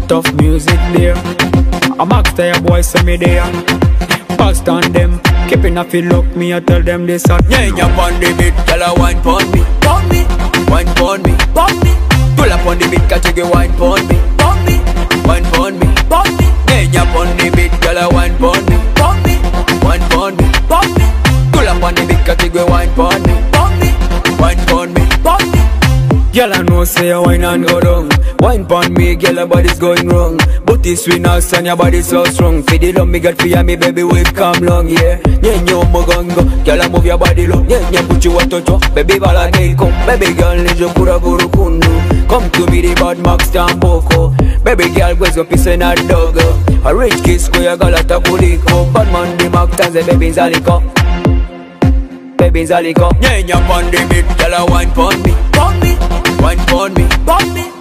tough music there. I'm after your boy, send me there. Past on them, keeping a feel look me, I tell them this up. Yeah, you on the beat, girl, I wine pon me, pon me, wine pon me, pon me. Pull up on the beat, catch you wine pon me, pon me, wine pon me, pon me. Yeah, you on the beat, girl, I wine pon me, pon me, wine pon me, pon me. Pull up on the beat, catch you wine pon me, pon me, wine pon me, pon me. Girl, I know say you wine and go down. Wine pon me, girl, your body's going wrong. But this sweet now, son, your body's so strong. Feed the love me got for you, me baby, wave come long, yeah. Yeah, you mogongo, girl, I move your body low. Yeah, yeah, put you a touch, baby, bala gay come. Baby girl, need you pura guru kundu. Come to me, the bad Max Tamboko. Baby girl, where's your piece in a dog? A rich kiss, go ya galata puliko. Bad man, the Mac Tanze, baby, zaliko. Baby, zaliko. Yeah, you on the beat, girl, I wine pon me, pon me, wine pon me, pon me.